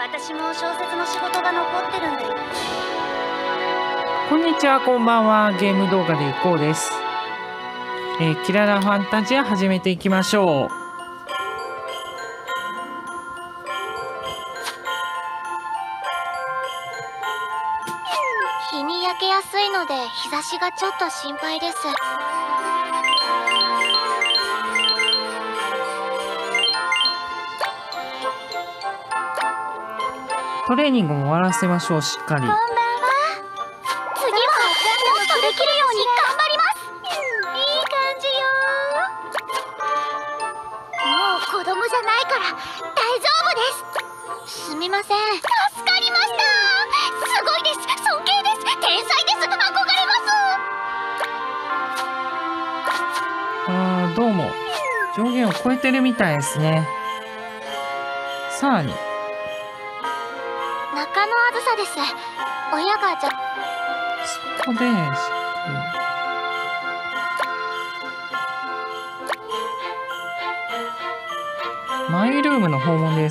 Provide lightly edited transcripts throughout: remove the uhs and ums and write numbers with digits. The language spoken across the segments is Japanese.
私も小説の仕事が残ってるんだよ。 こんにちは、こんばんは。ゲーム動画でいこうです。キララファンタジア始めていきましょう。 日に焼けやすいので日差しがちょっと心配です。 トレーニングも終わらせましょう、しっかり。 こんばんは。次はもっとできるように頑張ります。いい感じよ。もう子供じゃないから大丈夫です。すみません。助かりました。すごいです。尊敬です。天才です。憧れます。 どうも上限を超えてるみたいですね。さらに中野あずさです。親がそこでマイルームの訪問です。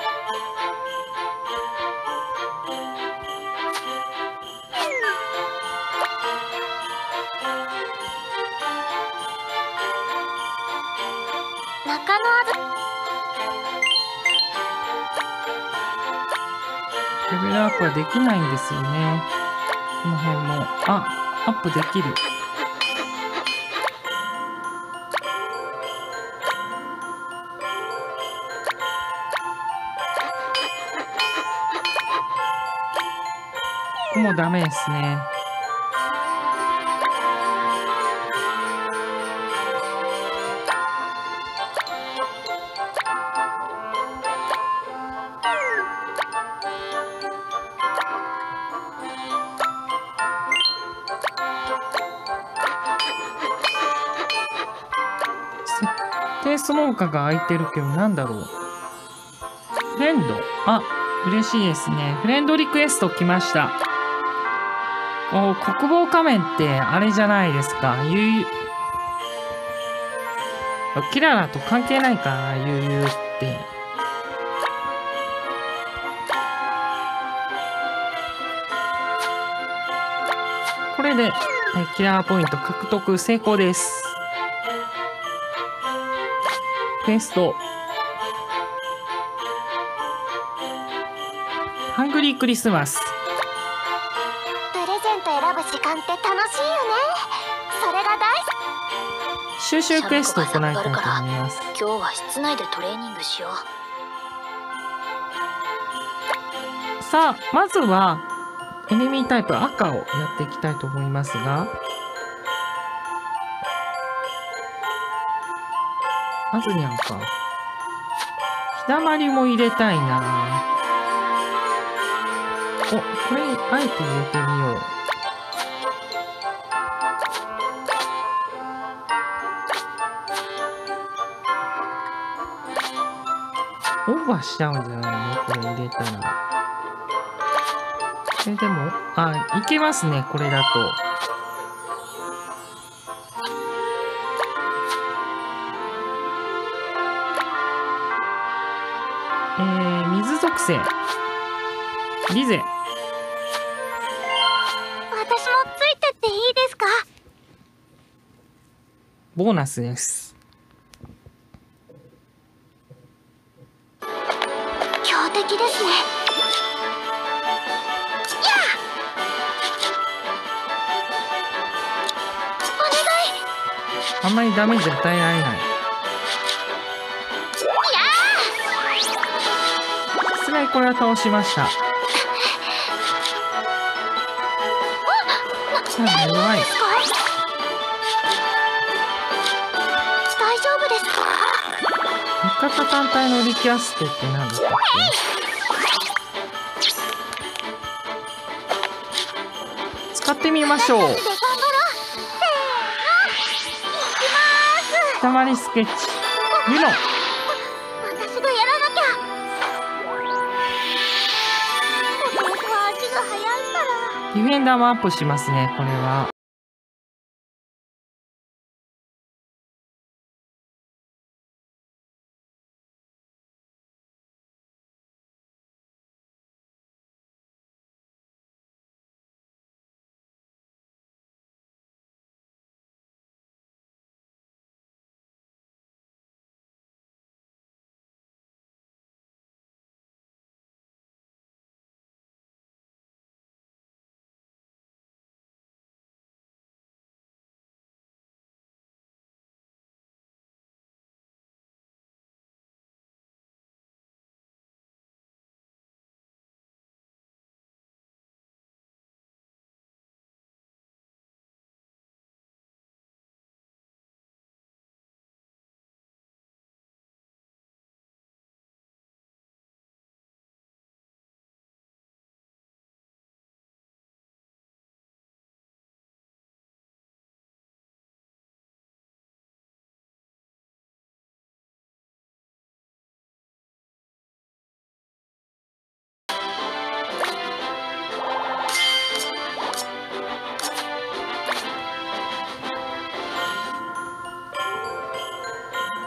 中野あずレベルアップはできないんですよね。この辺もアップできる。ここもダメですね。設定その他が空いてるけど、なんだろう。フレンド。嬉しいですね。フレンドリクエスト来ました。国防仮面ってあれじゃないですか。キララと関係ないかな、悠々って。これでキラーポイント獲得成功です。クエスト。ハングリークリスマス。 プレゼント選ぶ時間って楽しいよね。それが大好き。 収集クエストを行いたいと思います。 今日は室内でトレーニングしよう。さあ、まずはエネミータイプ赤をやっていきたいと思いますが、まずにゃんか。日だまりも入れたいな。これにあえて入れてみよう。オーバーしちゃうんじゃないの、これ入れたら。でもいけますね、これだと。水属性リゼ。 私もついてっていいですか？ ボーナスです。 強敵ですね。 あんまりダメージ与えられない。さすがにこれは倒しました。弱い。 大丈夫ですか？ 味方単体のリキャステって何だったっけ？使ってみましょう。たまりスケッチユノ。 私がやらなきゃ。私は足が速いから。 ディフェンダーもアップしますね、これは。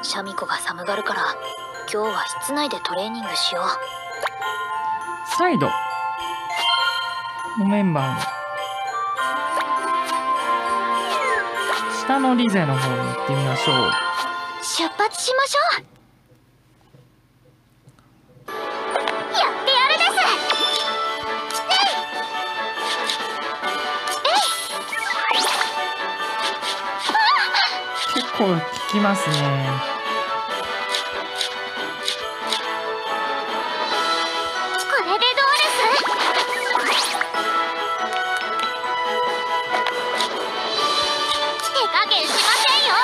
シャミ子が寒がるから今日は室内でトレーニングしよう。 サイドのメンバーの下のリゼの方に行ってみましょう。 出発しましょう。やってやるです。 結構効きますね。 これでどうです？手加減しませんよ。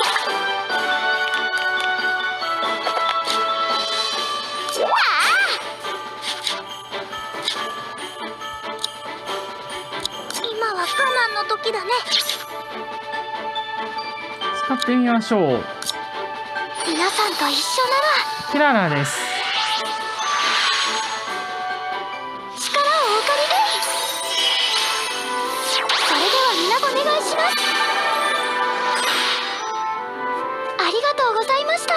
今は我慢の時だね。 使ってみましょう。 皆さんと一緒ならキララです。 力をお借りで。それでは皆お願いします。ありがとうございました。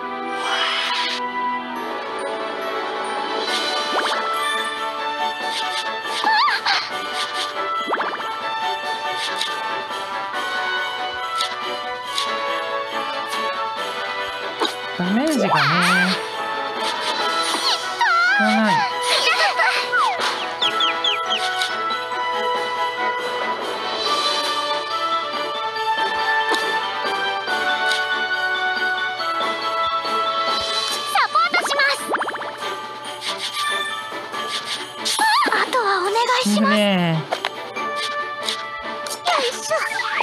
ダメージがね、ない。 サポートします。あとはお願いします。 ねよいしょ。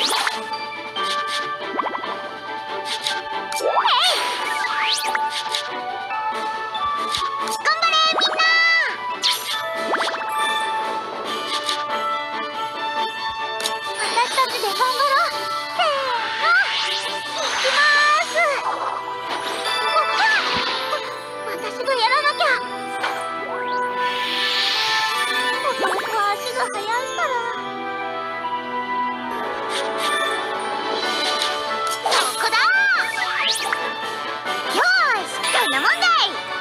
頑張れみんな。私たちで頑張ろう。せーの、いきまーす。私がやらなきゃ。弟は足が速いから。そこだー。よーし、そんなもんだい。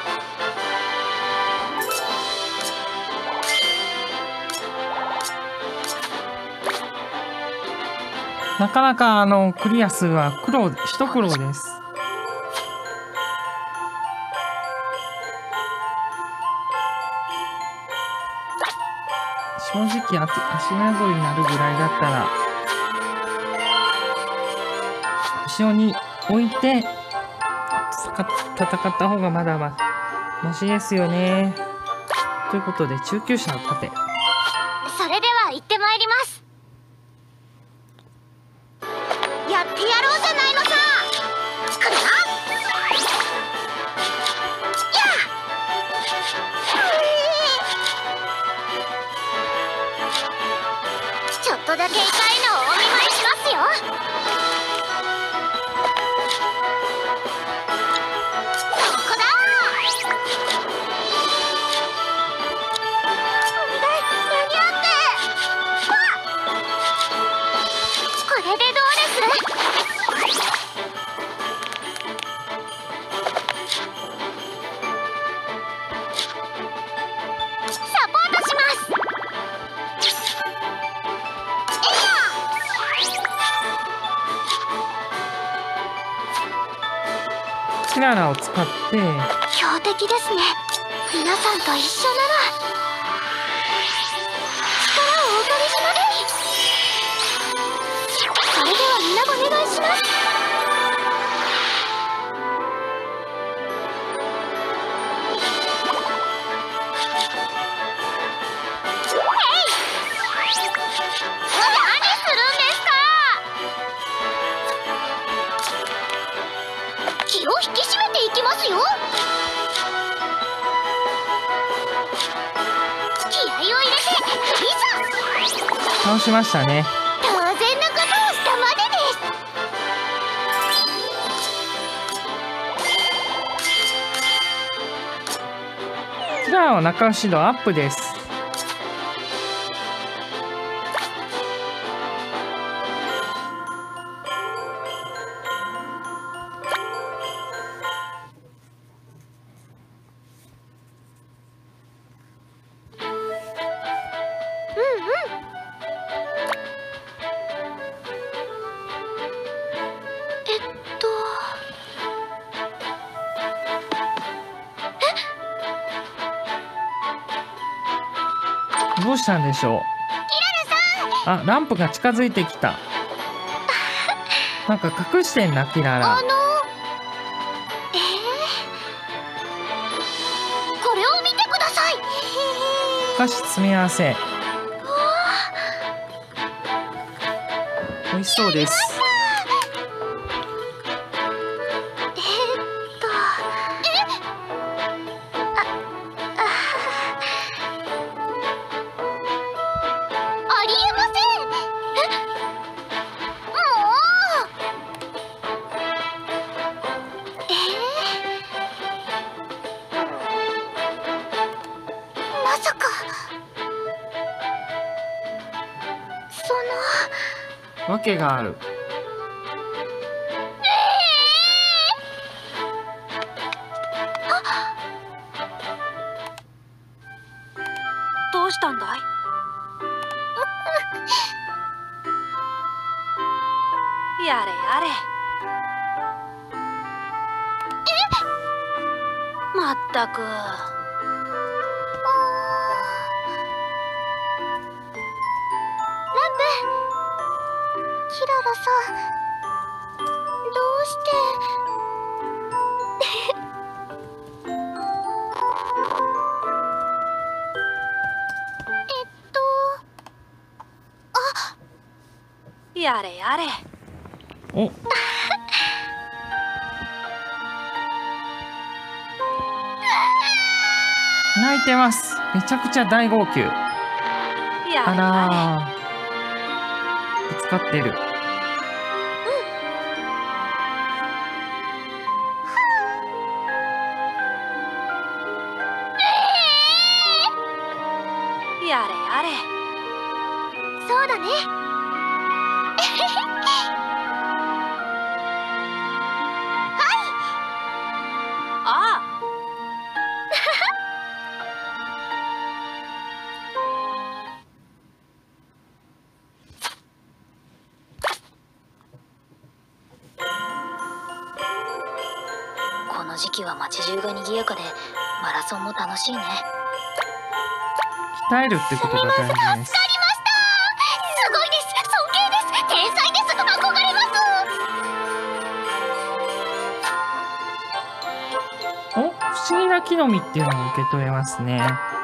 なかなかクリア数は一苦労です。正直足なぞりになるぐらいだったら後ろに置いて戦った方がまだマシですよね。ということで中級者の盾。 それでは行ってまいります。やってやろうじゃないのさ。来るな。やあ、ちょっとだけ痛いのをお見舞いしますよ。そこだ。お願い間に合って。これでどうです？サポートします。えいや。 キララを使って強敵ですね。皆さんと一緒なら力をお借りします。それでは皆お願いします。何するんですか？気を引き締めていきますよ。気合を入れていざ。 倒しましたね。 当然のことをしたまでです。 キララの仲良し度アップです。 どうしたんでしょう。あ、ランプが近づいてきた。なんか隠してんな、キララ。 これを見てください。 お菓子詰め合わせ。美味しそうです。 ありえません。もうまさかわけがある。 どうしたんだい？やれやれ。まったく。キララさん、どうしてやれやれ。 お。泣いてます。めちゃくちゃ大号泣。あらー、ぶつかってる。 やれやれ。そうだね。ああ。この時期は街中が賑やかでマラソンも楽しいね。 鍛えるってことが大事です。 助かりました。すごいです。尊敬です。天才です。憧れます。 お、不思議な木の実っていうのを受け取れますね。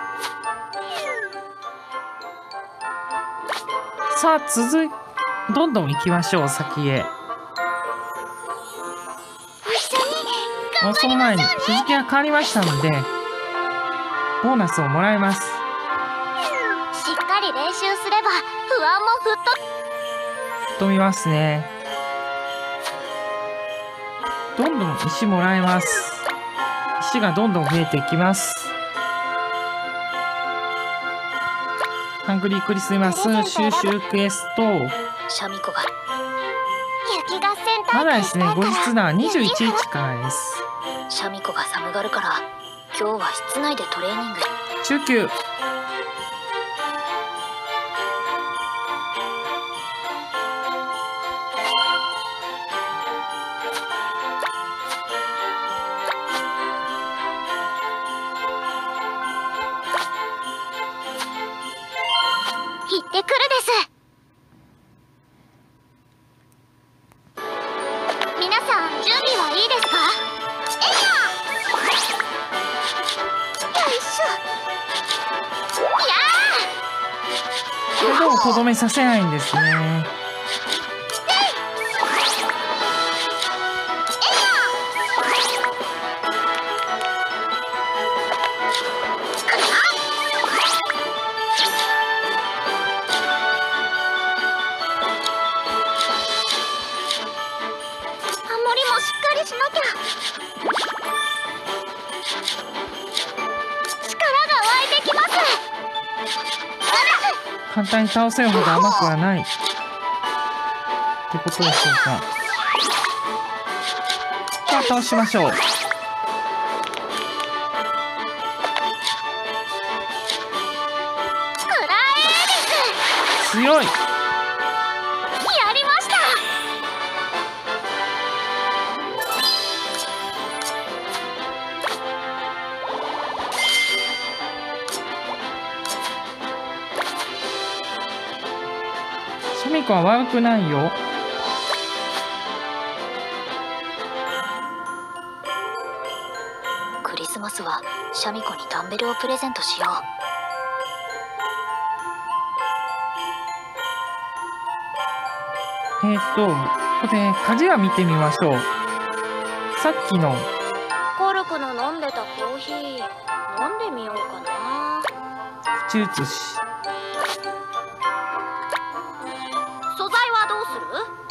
さあどんどん行きましょう、先へ。その前に日付が変わりましたのでボーナスをもらえます。 しっかり練習すれば不安も吹っ飛びますね。どんどん石もらえます。石がどんどん増えていきます。ハングリークリスマス収集クエスト。 シャミ子が雪合戦大会まだですね、後日談21日からです。 シャミ子が寒がるから今日は室内でトレーニング。 中級。 行ってくるです。皆さん準備はいいですか？ これでもとどめさせないんですね。簡単に倒せるほど甘くはないってことでしょうか。さあ倒しましょう。強い。 やりました。 ミ子は悪くないよ。 クリスマスはシャミ子にダンベルをプレゼントしよう。 これ鍵は見てみましょう。さっきのコルクの飲んでたコーヒー飲んでみようかな。 口写し。 素材はどうす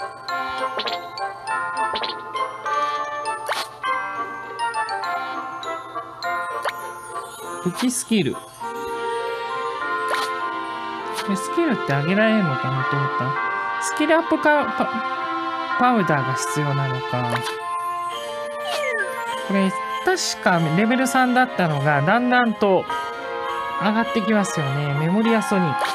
る？ 武器スキル。スキルってあげられるのかなと思った。スキルアップパウダーが必要なのか。これ確かレベル3だったのがだんだんと上がってきますよね。メモリアソニック。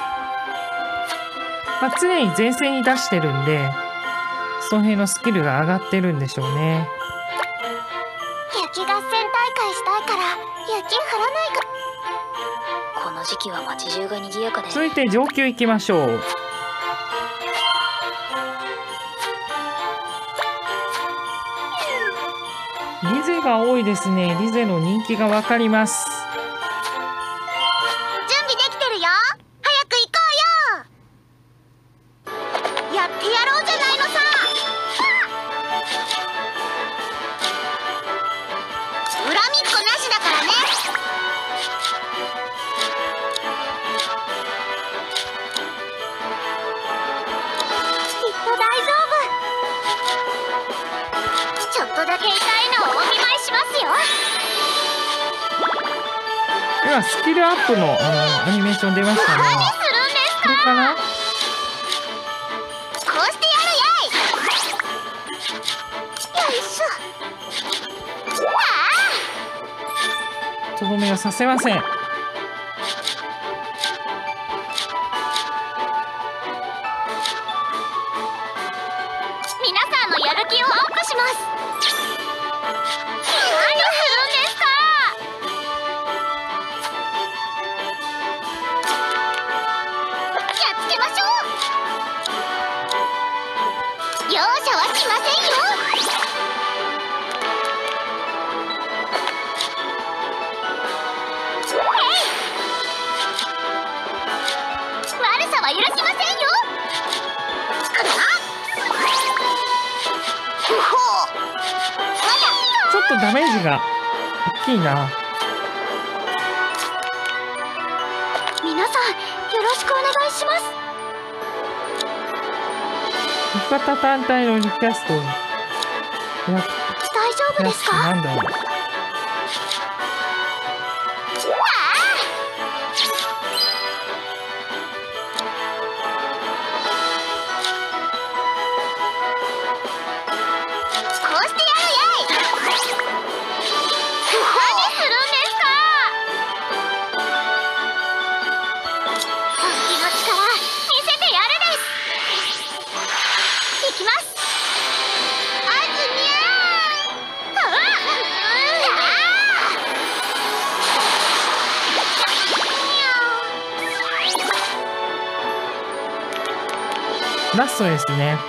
常に前線に出してるんで、その辺のスキルが上がってるんでしょうね。 雪合戦大会したいから雪降らないか。この時期は街中が賑やかで。 続いて上級行きましょう。リゼが多いですね。リゼの人気がわかります。 準備できてるよ。早く行こうよ。やってやろうじゃないのさ。恨みっこなしだからね。きっと大丈夫。ちょっとだけ痛いのをお見舞いしますよ。 今スキルアップのアニメーション出ましたね。 何するんですか？ これかな？ こうしてやるやい。よいしょ。 とどめをさせません。 皆さんのやる気をアップします。何するんですか？やっつけましょう。容赦はしませんよ。悪さは許しませんよ。 ちょっとダメージが大きいな。 皆さんよろしくお願いします。 味方単体のリキャストを大丈夫ですか？ なんだろう。ラストですね。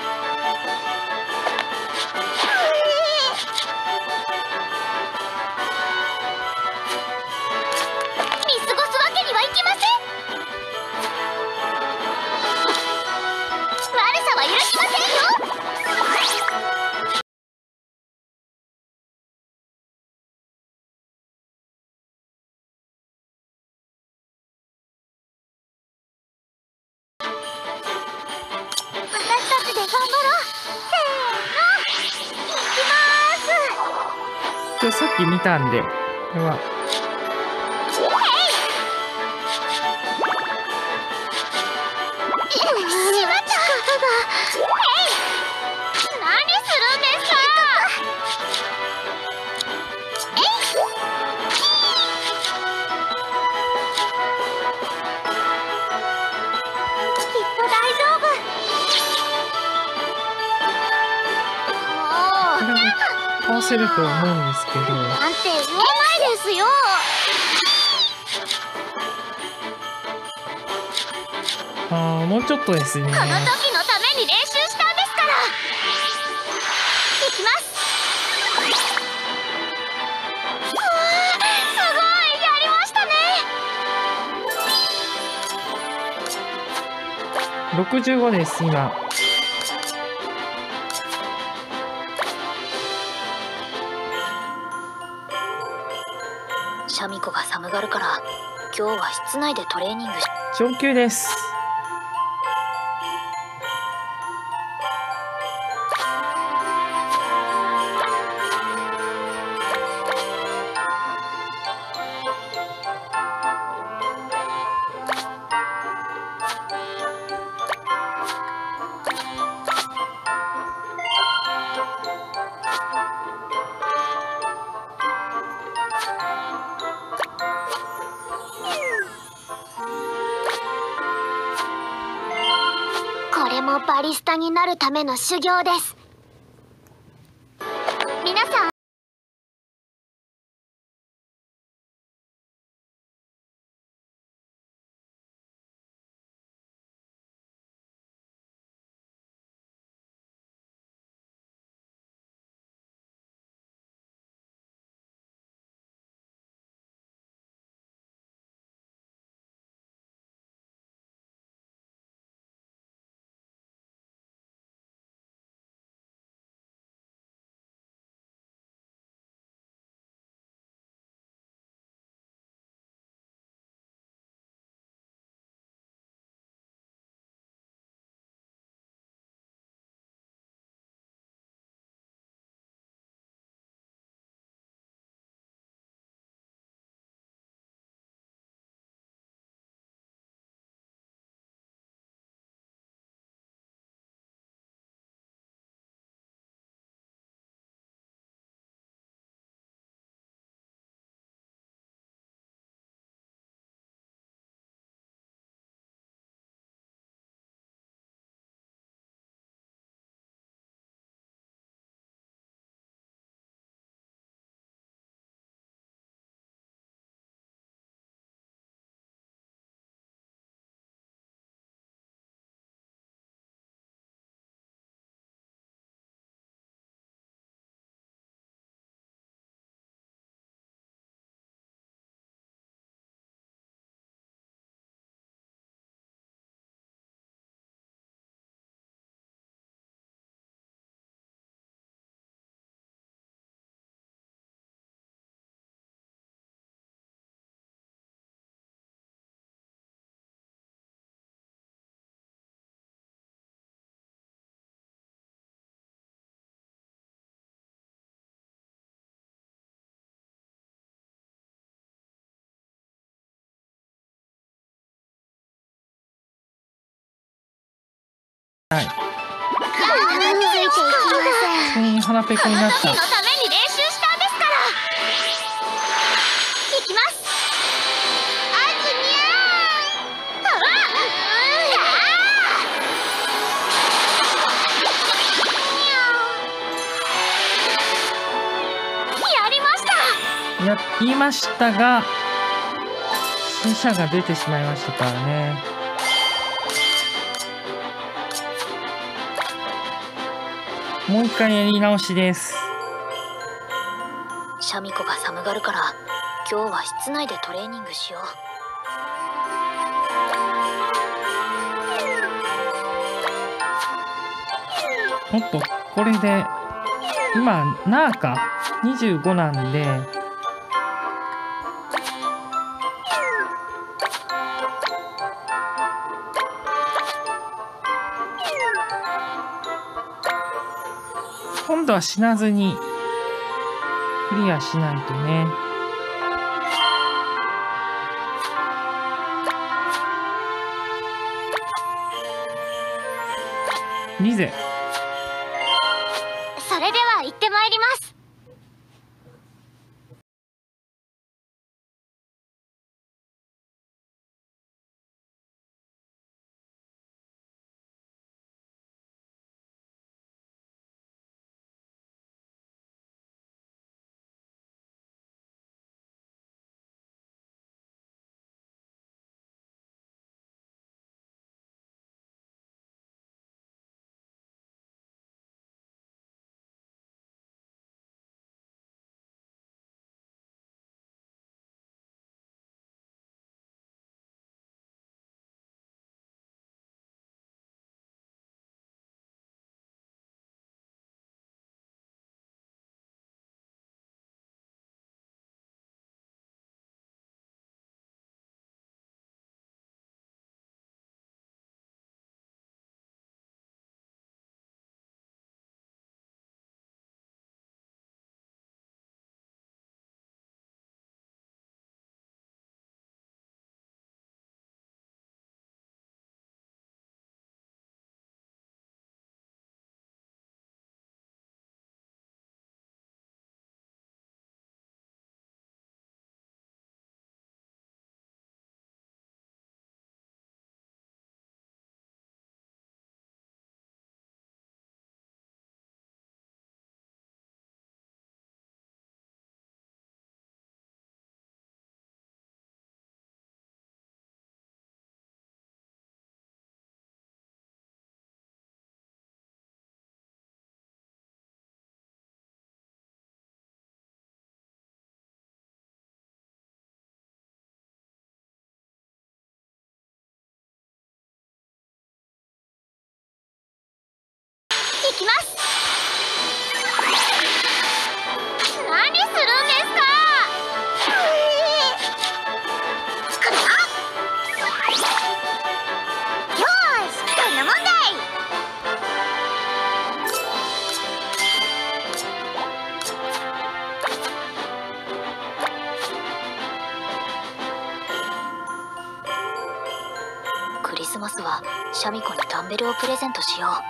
見過ごすわけにはいきません。悪さは許しませんよ。私たちで頑張ろう。せーの、いきまーす。 さっき見たんで、これはしまった。何するんですか？きっと大丈夫。 これは倒せると思うんですけど、 なんて言えないですよ。 もうちょっとですね。 この時のた 65です今。 シャミ子が寒がるから今日は室内でトレーニングし。 上級です。 これもバリスタになるための修行です。皆さん、 はい。 ついていきません。 急に鼻ペコになった。 のために練習したんですから。いきます。あずにゃー。やりました。 言いましたが、死者が出てしまいましたからね。もう一回やり直しです。 シャミ子が寒がるから今日は室内でトレーニングしよおっと、これで今ナーか25なんで、今度は死なずにクリアしないとね。リゼ。 う。それでは行ってまいります。 きます。何するんですか。よーし、こんなもんだい。クリスマスはシャミ子にダンベルをプレゼントしよう。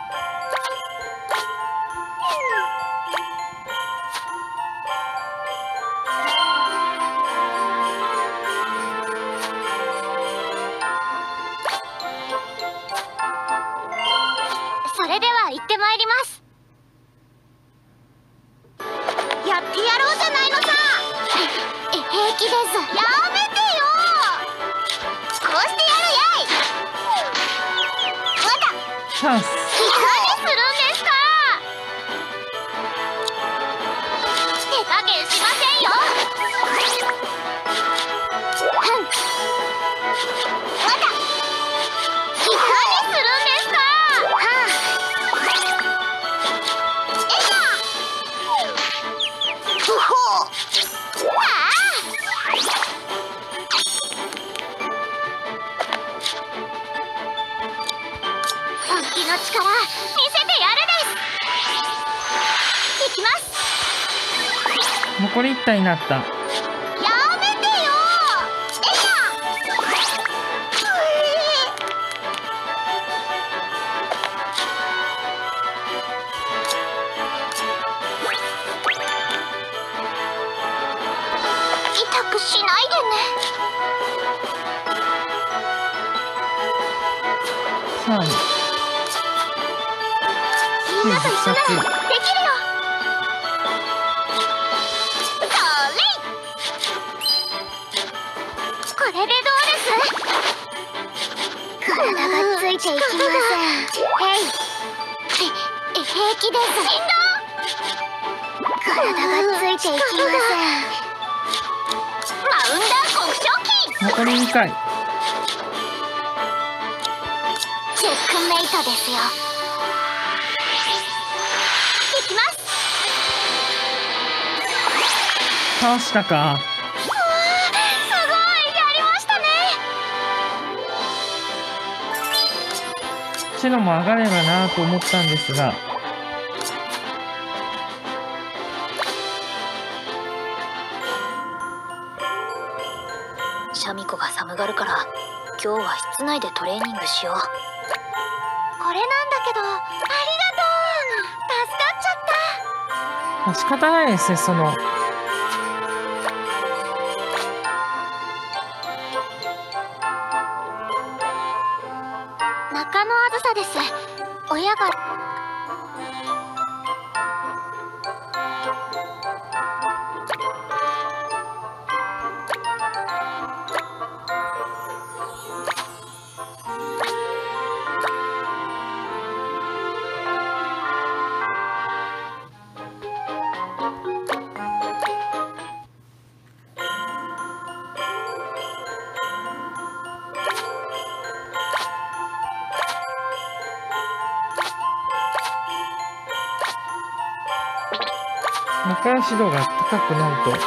それでは行ってまいります。やってやろうじゃないのさ。平気です。やめてよ。こうしてやるやい。わだ。 チャンス。 何するんですか。手加減しませんよ。ふん。わだ。何するんですか。はあ。えいや。ふほう。ああ。本気の力見せてやるです。いきます。 残り1体になった。 やめてよ。えいや。痛くしないでね。 さあ、 みんなと一緒ならできるよ。それ。これでどうです。体がついていきません。平気です。しんど。体がついていきません。マウンダー国賞金。 残り2回。 チェックメイトですよ。いきます。 倒したか。 すごい、やりましたね。 シノも上がればなと思ったんですが、 シャミ子が寒がるから今日は室内でトレーニングしよう。これなんだけど、ありがとう。助かっちゃった。 仕方ないですね。 中野あずさです。親が。 中指導が高くなると、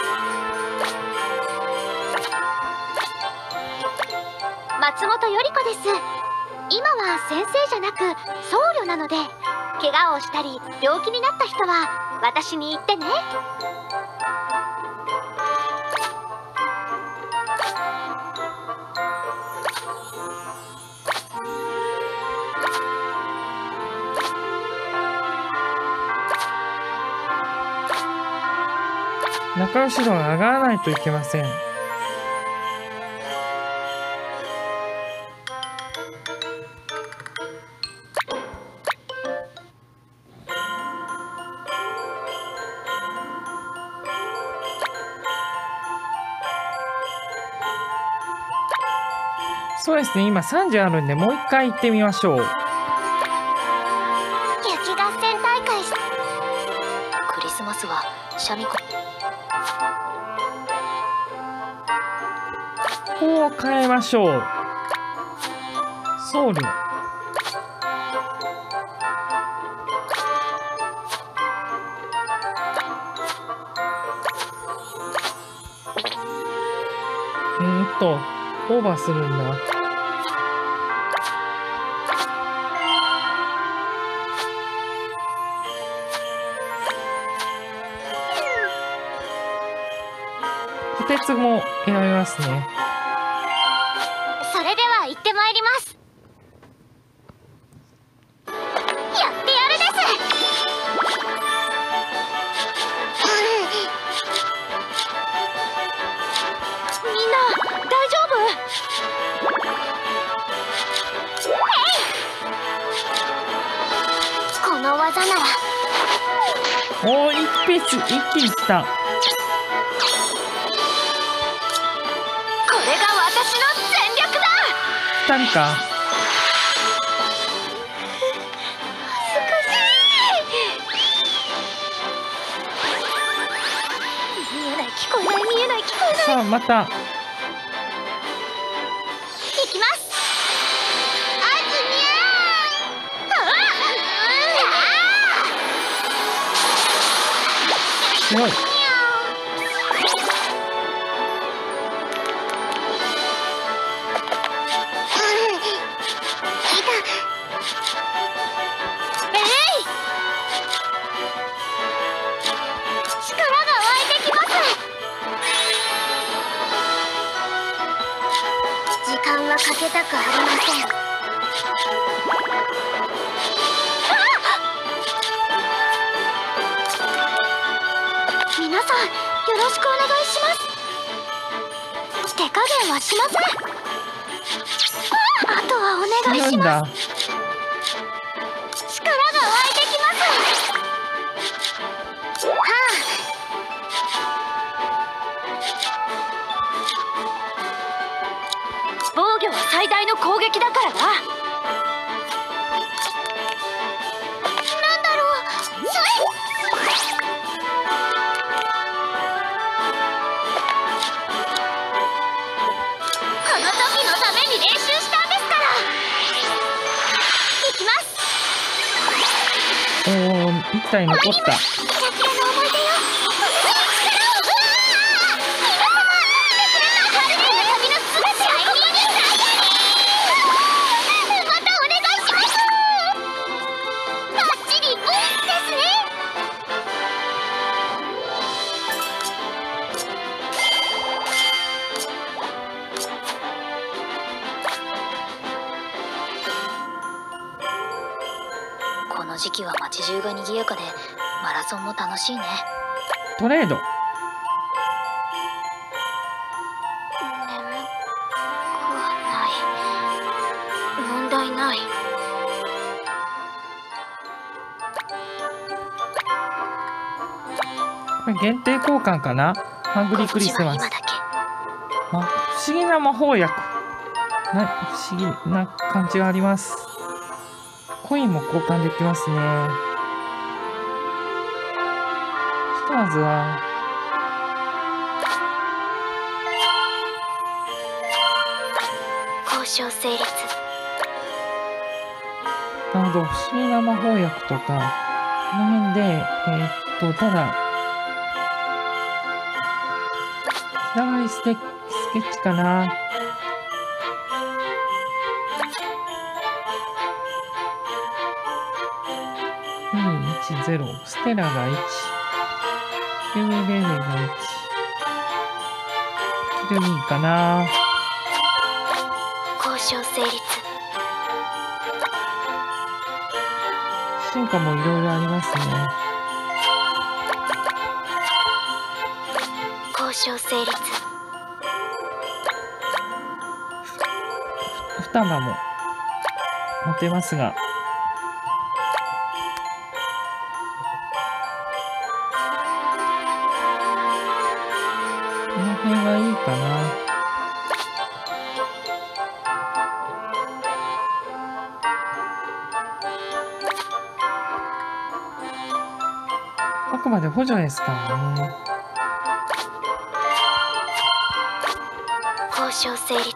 松本より子です。今は先生じゃなく僧侶なので、怪我をしたり病気になった人は私に言ってね。 中指導が上がらないといけません。そうですね、今30あるんで、もう一回行ってみましょう。 雪合戦大会し。クリスマスはシャミ子。 こう変えましょう。僧侶。 オーバーするんだ。こてつも選びますね。 それでは行ってまいります。やってやるです。みんな大丈夫？この技なら。 おお、一気に来た。 これが私の全力だ。 2人か。 見えない、聞こえない、見えない、聞こえない。 さあ、また。 行きます。あずにゃー。 すごい。 かけたくありません。皆さんよろしくお願いします。手加減はしません。あとはお願いします。力が湧いてきます。はあ。防御は最大の攻撃だからな。なんだろう。この時のために練習したんですから。いきます。 おお、1体残った。 キラキラの思い出よ。この時期は街中が賑やかでマラソンも楽しいね。 トレード。 眠くはない。問題ない。 これ限定交換かな。ハングリークリスマス。 今だけ。 不思議な魔法薬。不思議な感じがあります。コインも交換できますね。ひとまずは交渉成立。 なるほど、不思議な魔法薬とかこの辺でただつながりスケッチかな。210、ステラが1、キューレレが1、キル2かな。 交渉成立。 進化もいろいろありますね。 交渉成立。 2玉も持てますが、この辺がいいかな。あくまで補助ですからね。 交渉成立。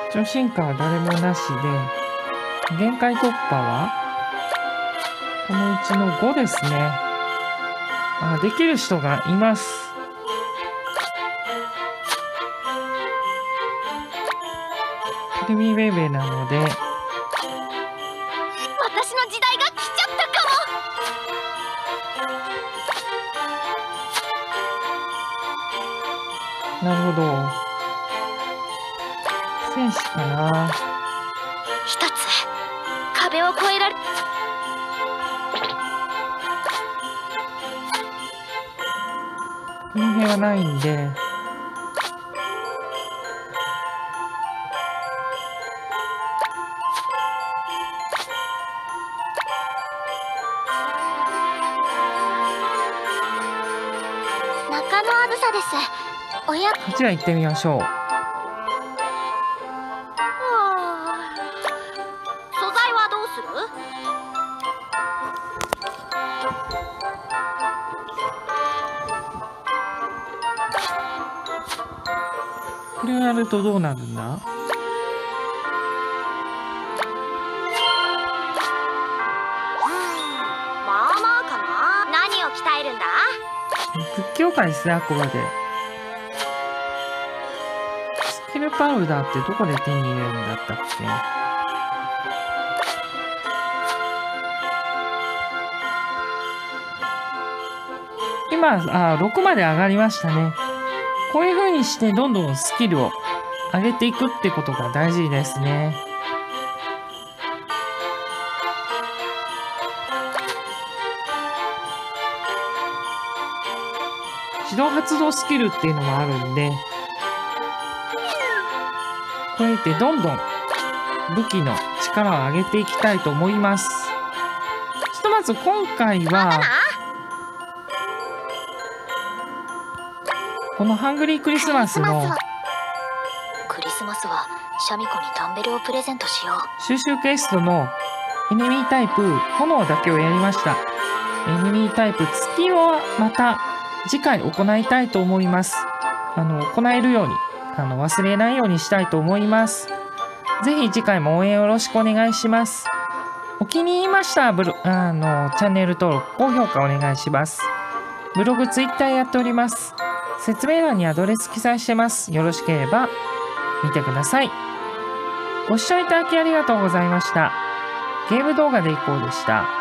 超進化は誰もなしで、限界突破はこのうちの5ですね。できる人がいます。テレビベイベーなので、 私の時代が来ちゃったかも。なるほど。戦士かな。 一つ壁を越えられ。 この辺はないんで、 中野あずさです。おや。 こちら行ってみましょう。 素材はどうする？ これをやるとどうなるんだ？ まあまあかな。何を鍛えるんだ？ 屈強化ですね、あくまで。スキルパウダーってどこで手に入れるんだったっけ？今、6まで上がりましたね。こういう風にしてどんどんスキルを上げていくってことが大事ですね。自動発動スキルっていうのもあるんで、こうやってどんどん武器の力を上げていきたいと思います。ひとまず今回はこのハングリークリスマスのクリスマスはシャミ子にダンベルをプレゼントしよう。 収集クエストのエネミータイプ炎だけをやりました。エネミータイプ月をまた次回行いたいと思います。行えるように忘れないようにしたいと思います。ぜひ次回も応援よろしくお願いします。お気に入りましたチャンネル登録高評価お願いします。ブログツイッターやっております。説明欄にアドレス記載してます。よろしければ見てください。ご視聴いただきありがとうございました。ゲーム動画でいこうでした。